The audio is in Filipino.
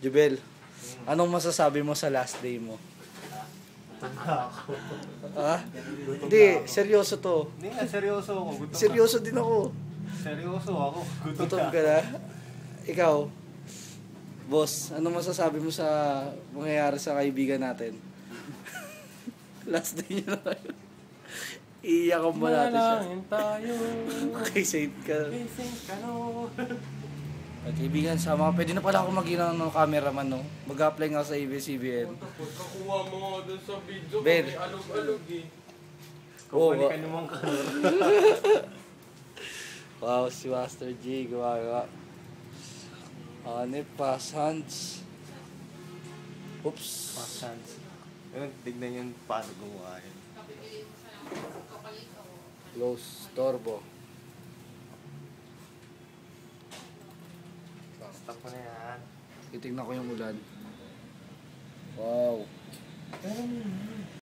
Jubel, anong masasabi mo sa last day mo? Ha? Hindi, seryoso to. Hindi nga, seryoso ako. Gutom Seryoso din ako. Seryoso ako. Gutom ka na? Ikaw, boss, anong masasabi mo sa mangyayari sa kaibigan natin? Last day niya na tayo. Iiyak ang ba natin siya? Manalangin tayo. Kay Saint ka. Kay Saint ka, no. At kaibigan, sama pwede na pala ako maging ng cameraman, no? Mag-apply nga sa ABS-CBN. Kakuha mo nga dun sa video. Ben. May alog-alog eh. Kupali ka naman ka. Wow, si Master J, gumagawa. Pass hands. Oops. Pass hands. Ayun, tignan yun paano gumawa yun. Close, turbo. Stop mo na yan. Titignan ko yung ulan. Wow. Pero